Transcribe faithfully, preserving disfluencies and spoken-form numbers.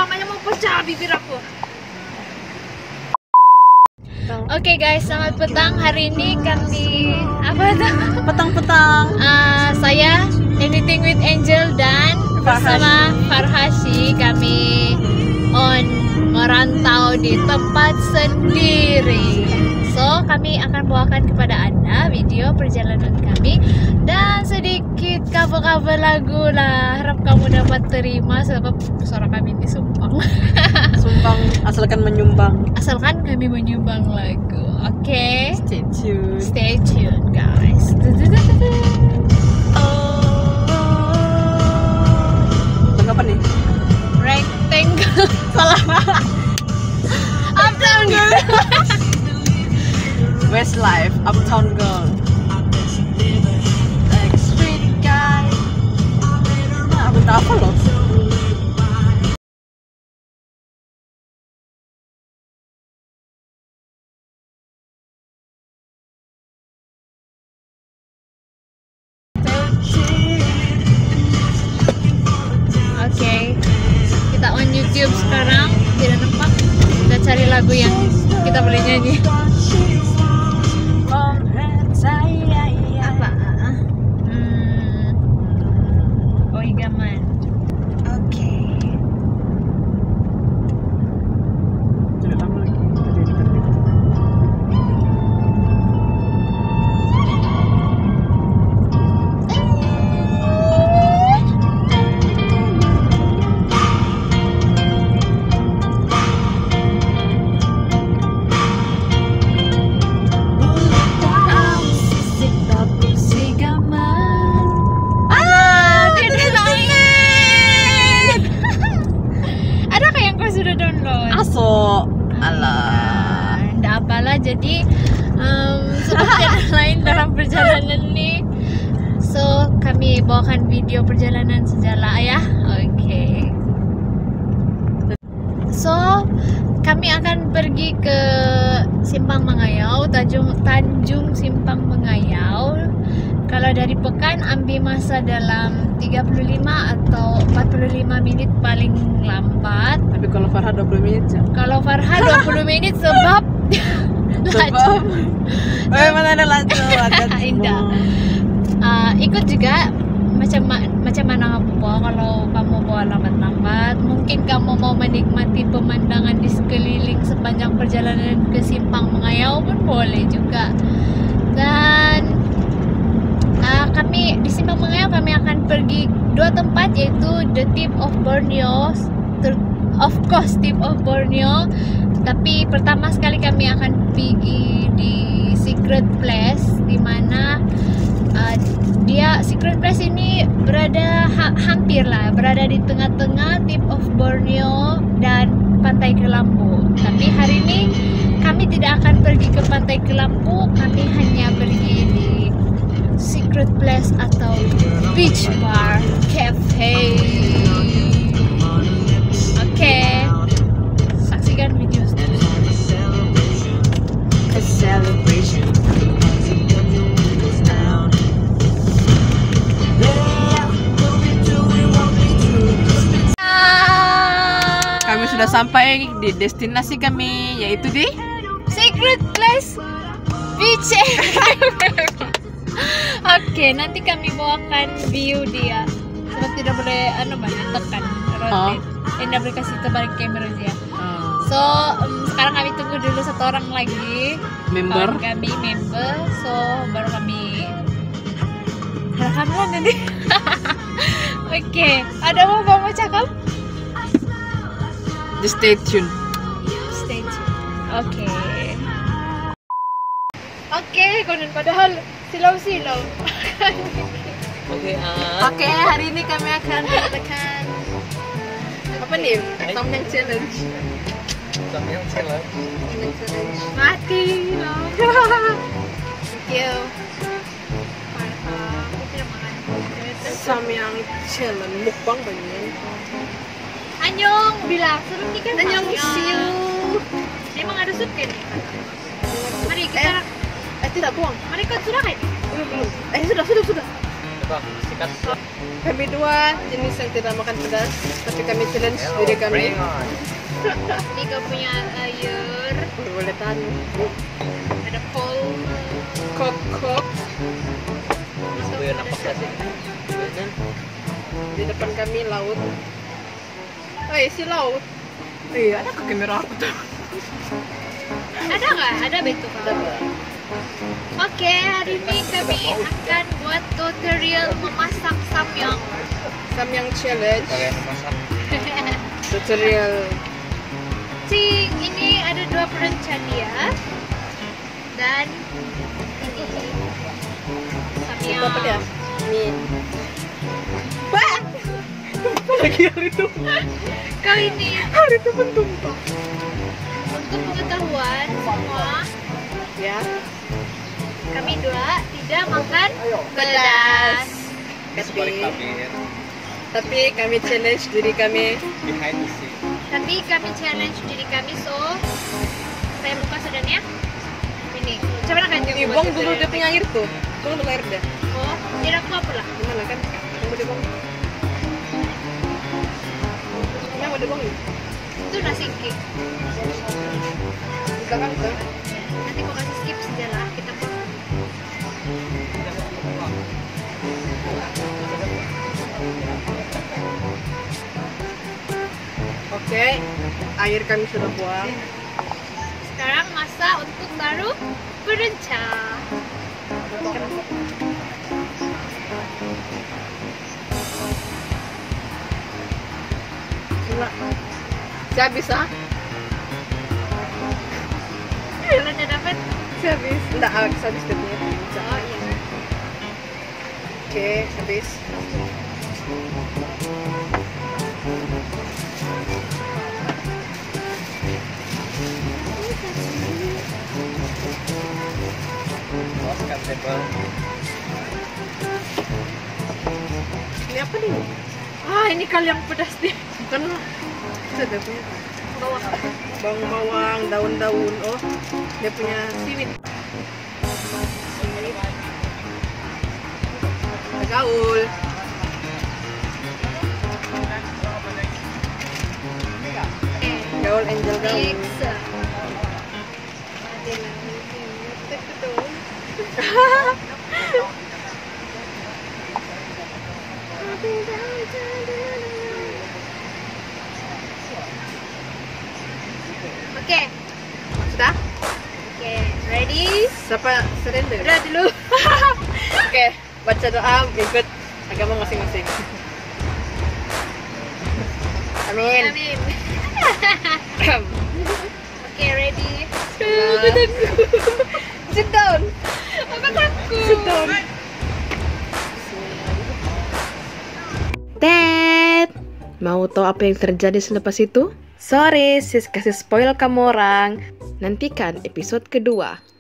lamanya mau pecah bibir aku. Oke okay guys, selamat petang. Hari ini kami apa tuh? Petang-petang. Uh, saya Anything with Angel dan bersama Farhashi kami on merantau di tempat sendiri. So kami akan bawakan kepada Anda video perjalanan kami dan sedikit cover-cover lagu lah. Harap kamu dapat terima sebab suara kami ini sumbang. Sumbang asalkan menyumbang. Asalkan kami menyumbang lagu. Oke. Okay? Stay tune. Stay tune guys. Lagu apa nih? Rectangle. Salah. Uptown Girl. Westlife, Uptown Girl. Street guy. Nah, aku tak apa loh. Oke, kita on YouTube sekarang, tidak nampak. Kita cari lagu yang kita boleh nyanyi. Apa? Hmm. Oigaman. Oke. Tidak lama lagi. Aso, alah. Nggak apalah, jadi um, sebagian lain dalam perjalanan ini. So kami bawakan video perjalanan sejala ya. Oke. Okay. So kami akan pergi ke Simpang Mengayau, Tanjung Tanjung Simpang Mengayau. Kalau dari Pekan ambil masa dalam tiga puluh lima atau empat puluh lima menit paling lambat. Tapi kalau Farha dua puluh menit ya? Kalau Farha dua puluh menit sebab Sebab eh mana ada laju indah. Uh, ikut juga macam macam mana kamu bawa. Kalau kamu bawa lambat-lambat, mungkin kamu mau menikmati pemandangan di sekeliling sepanjang perjalanan ke Simpang Mengayau pun boleh juga. Dan Uh, kami di Simpang Mengayau kami akan pergi dua tempat, yaitu the tip of Borneo, of course tip of Borneo. Tapi pertama sekali kami akan pergi di Secret Place, di mana uh, dia Secret Place ini berada ha hampir lah berada di tengah-tengah tip of Borneo dan Pantai Kelambu. Tapi hari ini kami tidak akan pergi ke Pantai Kelambu, kami hanya pergi di Secret Place atau Beach Bar Cafe. Oke, okay. Saksikan video seterusnya. A celebration. Kami sudah sampai di destinasi kami, yaitu di Secret Place Beach. Oke, okay, nanti kami bawakan view dia. Sebab tidak boleh anu banyak tekan rotate. Oh. Eh, tidak boleh kasih terbalik kamera dia. Oh. So, um, sekarang kami tunggu dulu satu orang lagi. Member. Kawan kami member. So, baru kami rekaman nanti. Oke, okay. Ada mau mau cakap? Just stay tune. Stay tune. Oke. Okay. Oke, okay, konon padahal silau-silau. Oke, okay, uh, Oke, okay, hari ini kami akan mengatakan apa nih? Thumbnail challenge. Thumbnail challenge. Mati loh. Thank you. Aku tidak makan. Thumbnail challenge mukbang banyak. Anyong bilang sebelum nikah. Anyong siu. Emang ada sup kan? Mari kita. Eh, eh tidak buang. Mari kau sudah kan? Belum belum. Eh sudah sudah sudah. Sikat. Kami dua jenis yang tidak makan pedas, tapi kami challenge diri kami. Ini kau punya air, Boleh tahan. ada kol, Kok kok Gue nampak kasih. di depan kami laut. Oh iya, si laut. Iya, ada ke kamera aku tuh. ada nggak? Ada betul Ada. Oke, hari ini kami akan buat tutorial memasak samyang. Samyang challenge. Kalian masak. Tutorial. Cing, ini ada dua perencana dan ini samyang. Apa dia? Mie. Wah! Apa lagi hari itu? Kau ini Hari itu mentumpah. untuk pengetahuan semua, Ya. kami dua tidak makan pedas. Tapi, Tapi tapi kami challenge diri kami. behind the scene. Tapi kami challenge diri kami, so saya buka sudahnya. Ini, coba nak kanjeng. Ih, buang dulu dia punya air tuh. Buang dulu air dia. Oh, tidak apa apa lah. Gimana kan? Yang mau dibuang. Yang mau dibuang nih. Itu nasi kik. Di belakang tuh. Nanti kau kasih skip saja lah, kita buang. Oke, air kami sudah buang. Sekarang masa untuk taruh berenca. Gila. Saya bisa. Kalau udah dapat, Saya habis. Enggak, habis habis stepnya. oh iya. Oke, habis. Luaskan table. Ini apa nih? Ah, ini kali yang pedas nih. Bukan lah. Sudah punya. Bawah. Bawang bawang, daun-daun. Oh, dia punya siwit. Siwit. Gaul. Eh, Gaul angel gaul. mix. Oke, Sudah? oke, ready? Siapa surrender? Udah dulu. Oke, baca doa ikut agama masing-masing. Amin. Amin. Oke, ready? Nah. Sit down. Apa takut? Sit down. Ted, mau tahu apa yang terjadi selepas itu? Sorry, sis kasih spoil kamu orang. Nantikan episode kedua.